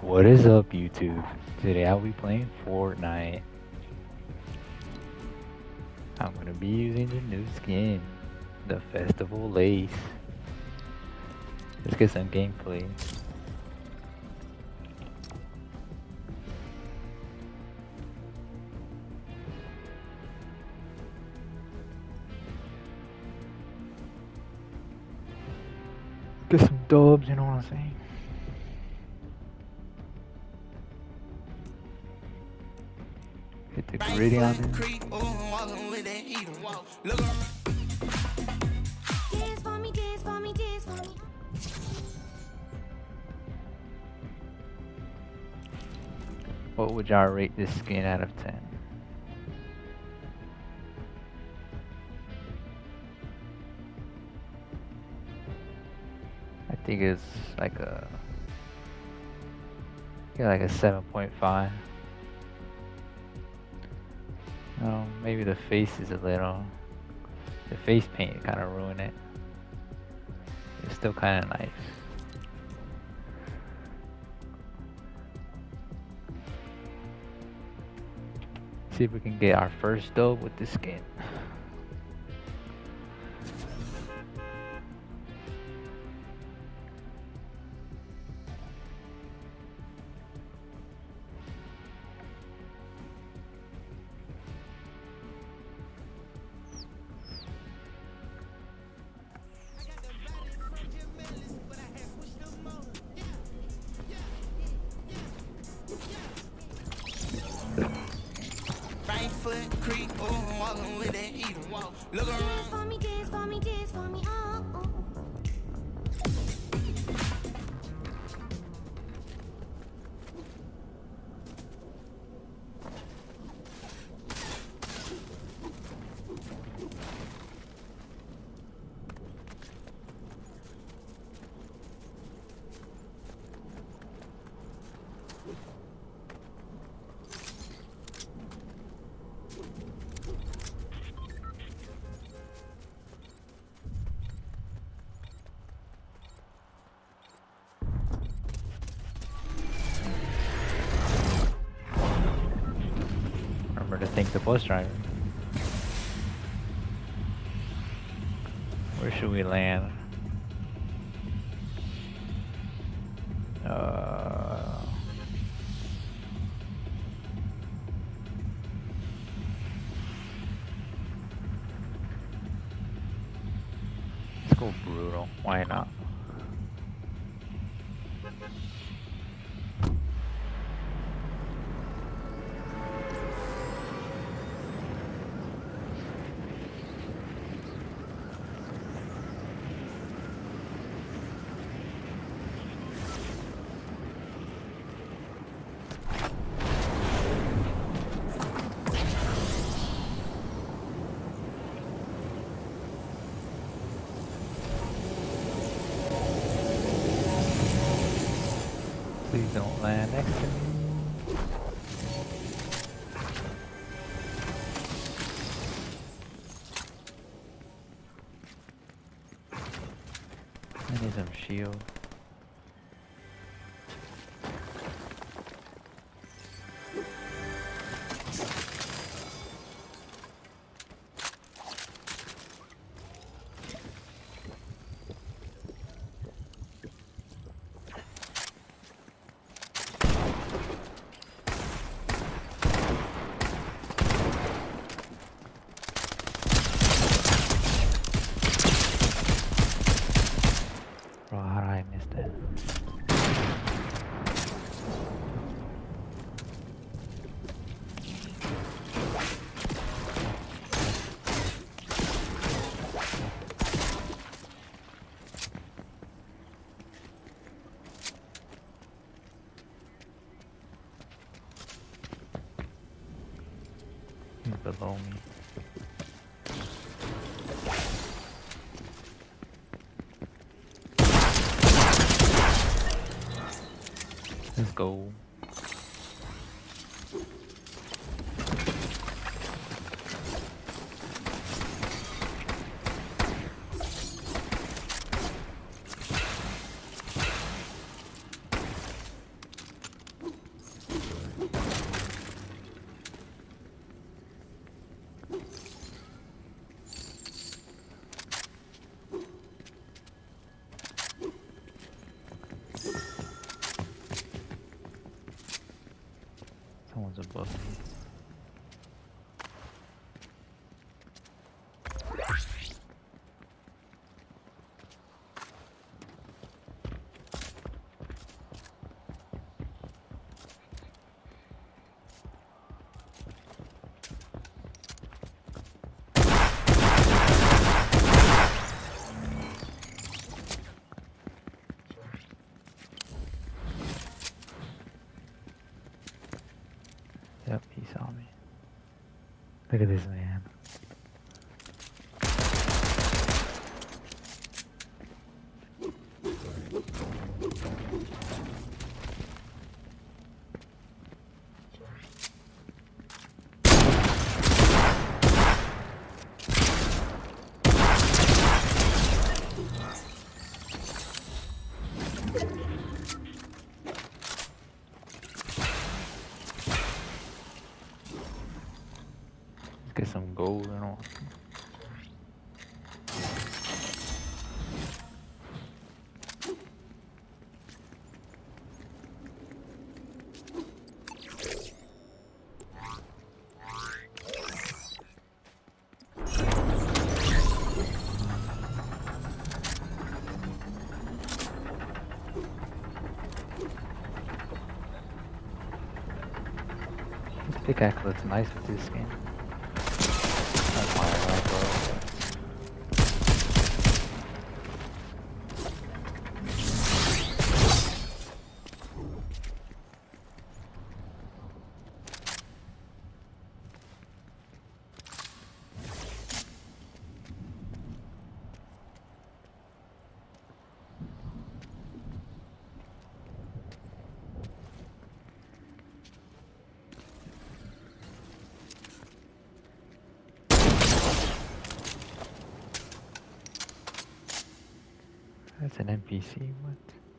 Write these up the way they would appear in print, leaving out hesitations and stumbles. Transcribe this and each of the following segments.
What is up, YouTube? Today I'll be playing Fortnite. I'm gonna be using the new skin, the Festival Lace. Let's get some gameplay. Get some dubs, you know what I'm saying? Hit the gritty on this. What would y'all rate this skin out of 10? I think it's like a 7.5. Maybe the face is the face paint kind of ruined it. It's still kind of nice. See if we can get our first dub with this skin. Foot creep, oh, I'm walking with that heater. Look around. Dance for me, dance for me, dance for me, oh, oh. To thank the bus driver. Where should we land? Let's go brutal. Why not? Please don't land next to me. I need some shield. Bro, how did I miss that? He's below me. Let's go. Someone's above me. Yep, he saw me. Look at this man. Get some gold and all. This pickaxe looks nice with this skin. That's my rifle. That's an NPC, what?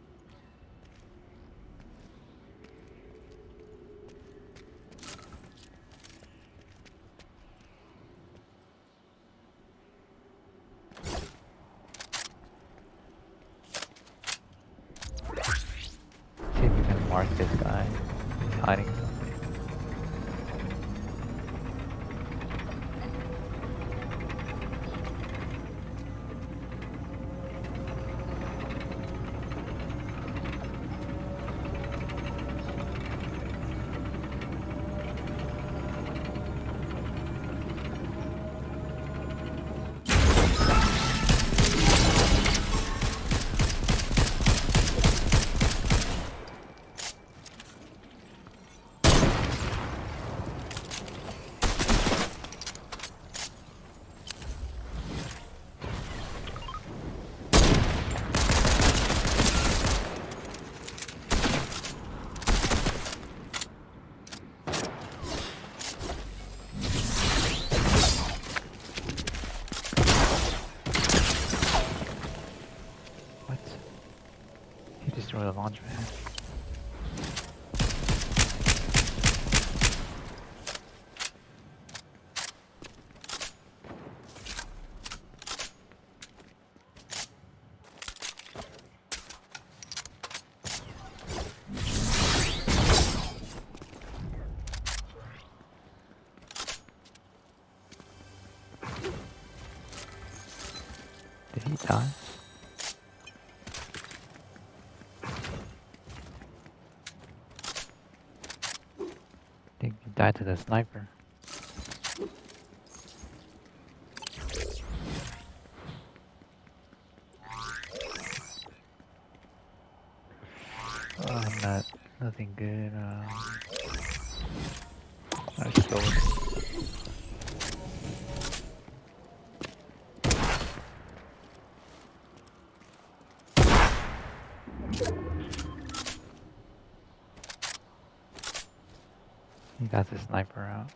See if we can mark this guy. He's hiding something. Destroy the launch pad. Did he die? I think he died to the sniper. Oh, nothing good. I slowed. He got the sniper out.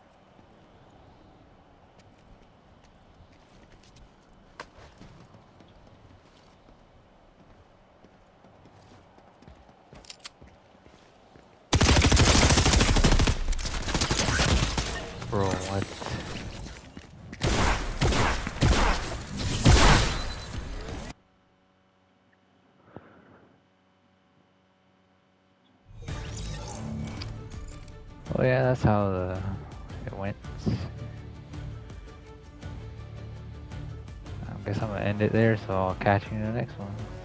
Bro, what? Oh yeah, that's how it went. I guess I'm gonna end it there, so I'll catch you in the next one.